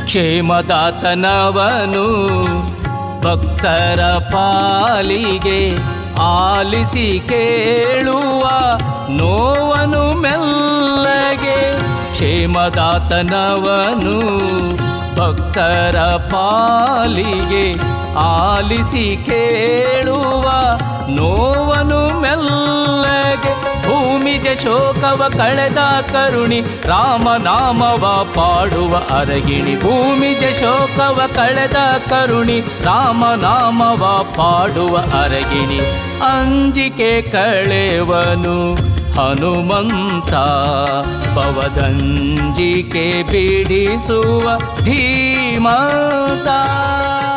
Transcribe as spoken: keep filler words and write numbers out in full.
ಕ್ಷೇಮದಾತನವನು ಭಕ್ತರ ಪಾಲಿಗೆ ಆಲಿಸಿ ಕೇಳುವ ನೋವನು ಮೆಲ್ಲಗೆ. ಕ್ಷೇಮದಾತನವನು ಭಕ್ತರ ಪಾಲಿಗೆ ಆಲಿಸಿ ಕೇಳುವ ನೋವನು ಮೆಲ್ಲಗೆ. ಭೂಮಿಗೆ ಶೋಕವ ಕಳೆದ ಕರುಣಿ ರಾಮನಾಮವ ಪಾಡುವ ಅರಗಿಣಿ. ಭೂಮಿಗೆ ಶೋಕವ ಕಳೆದ ಕರುಣಿ ರಾಮನಾಮವ ಪಾಡುವ ಅರಗಿಣಿ. ಅಂಜಿಕೆ ಕಳೆವನು ಹನುಮಂತ ಭವದಂಜಿಕೆ ಬಿಡಿಸುವ ಧೀಮಂತ.